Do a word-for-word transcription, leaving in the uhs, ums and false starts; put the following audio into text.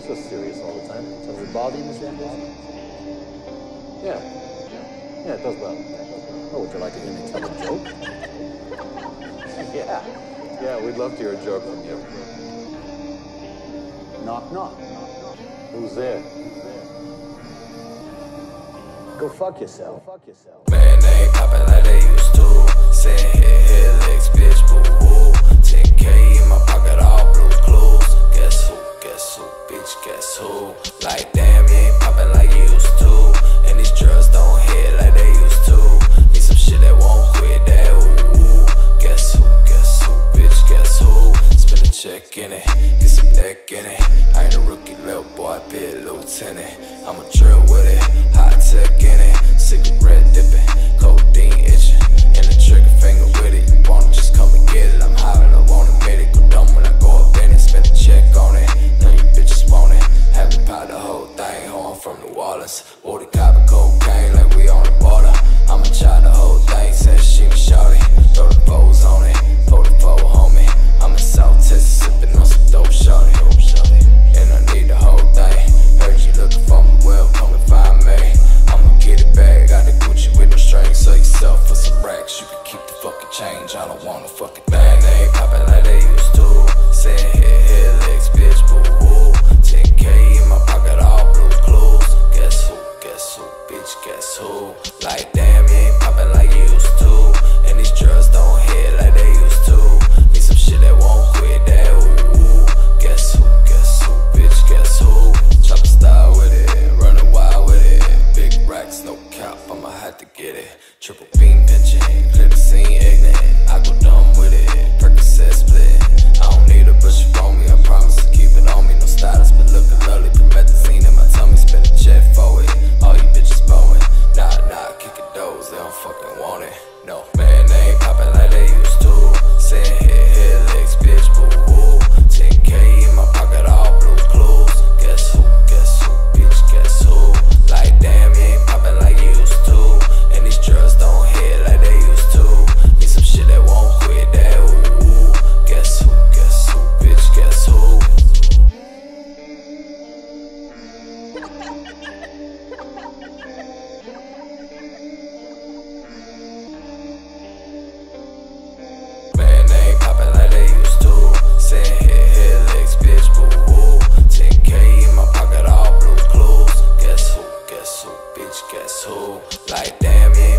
so serious all the time? Does it bother you, Mister Anderson? Yeah. Yeah, it does bother me. Oh, would you like to hear me tell a joke? Yeah. Yeah, we'd love to hear a joke from you. Knock, knock. Who's there? Go fuck yourself. Fuck yourself. Man, they ain't poppin' like they used to. Saying hit, hit, legs, bitch, boo-hoo. ten K in my pocket, all Blue's Clues. Guess who, guess who, bitch, guess who? Like, damn, you ain't poppin' like you used to. And these drugs don't hit like they used to. Need some shit that won't quit, that ooh-ooh. Guess who, guess who, bitch, guess who? Spin a check in it, get some neck in it. I ain't a rookie, little boy, I be a lieutenant. I'ma drill with it, high tech in it. Cigarette dipping, codeine itching. And the trigger finger with it. You wanna just come and get it. I'm high and I won't admit it. Go dumb when I go up in it. Spend a check on it. None of you bitches want it. Have me pop the whole thing. Ho, I'm from New Orleans. Order copper cocaine like we on the border. I'ma try the whole thing. Said she was shorty. Throw the foes on it. Throw the foe homie. I'm in South Texas sipping on some dope shorty. And I need the whole thing. Heard you looking for me, well, come and find me. I'ma get it back, got the Gucci with no strings. Sell yourself for some racks, you can keep the fucking change. I don't want a fucking thing, they ain't poppin' like they used to. Saying hit, hit, legs, bitch, boo-hoo. ten K in my pocket, all Blue's Clues. Guess who, guess who, bitch, guess who? Like, damn, you ain't poppin' like you used to. And these drugs don't hit like they used to. Need some shit that won't quit, that ooh-ooh. Guess who, guess who, bitch, guess who? Chopper style with it, running wild with it. Big racks, no cap, I'ma have to get it. Triple beam pinching, clear the scene ignorant. I go dumb with it, Percocet split. I don't need a bush on me, I promise to keep it on me. No stylist, but looking lovely. Promethazine in my tummy, spend a check for it. All you bitches bowing, nah, nah, kicking doors, they don't fucking want it. No, man, they ain't poppin' like they used to. Saying hit, hit, legs, bitch, boo-hoo. ten K in my pocket, all Blue's Clues. Guess who, guess who, bitch, guess who? Like, damn, you ain't poppin' like you used to. And these drugs don't hit like they used to. Need some shit that won't quit, that ooh-ooh. Guess who, guess who, bitch, guess who? Man, they ain't poppin' like they used to. Saying hit, hit, legs, bitch, boo-hoo. ten K in my pocket, all Blue's Clues. Guess who, guess who, bitch, guess who? Like, damn, yeah.